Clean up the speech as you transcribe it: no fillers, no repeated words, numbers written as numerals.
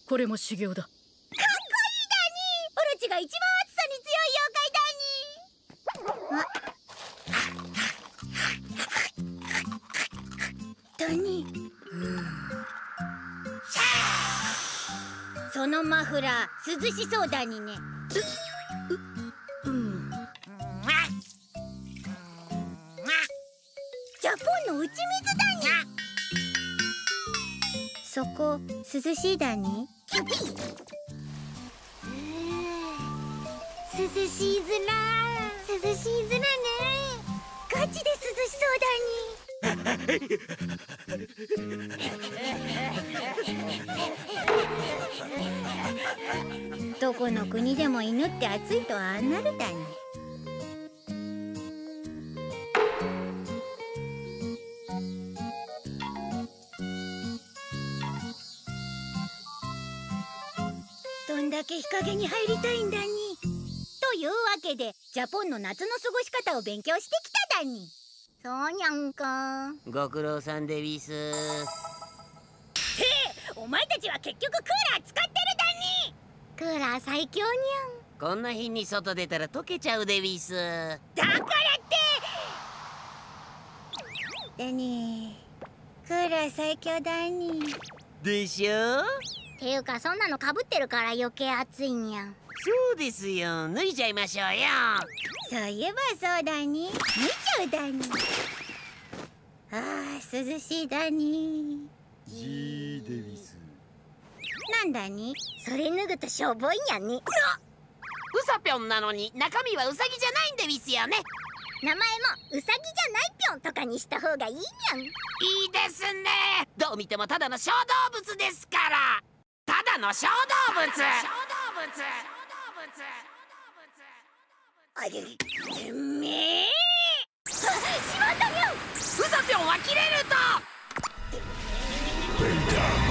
これも修行だ。 かっこいいだに。オロチが一番暑さに強い妖怪だに。だに。そのマフラー涼しそうだにね。ジャポンの打ち水だに。そこ涼しいだに。キュピー。涼しいずら。涼しいずらね。ガチで涼しそうだに。どこの国でも犬って暑いとああなるだに。どんだけ日陰に入りたいんだに。というわけでジャポンの夏の過ごし方を勉強してきただに。そうにゃんか。 ご苦労さんでビス。 お前たちは結局クーラー使ってるだに。クーラー最強にゃん。 こんな日に外出たら溶けちゃうでビス。 だからってだに。クーラー最強だに。 でしょ。 ていうかそんなのかぶってるから余計暑いんやん。 そうですよ、脱いじゃいましょうよ。 そういえばそうだに。脱いじゃうだに。ああ涼しいだに。 ジーデビス。 なんだに。それ脱ぐとしょぼいんやに。 ウサぴょんなのに中身はウサギじゃないんでビスよね。 名前もウサギじゃないぴょんとかにした方がいいにゃん。 いいですね。どう見てもただの小動物ですから。ただの小動物。 あれてめえ。しまったにゃん。 ウサぴょんは切れると。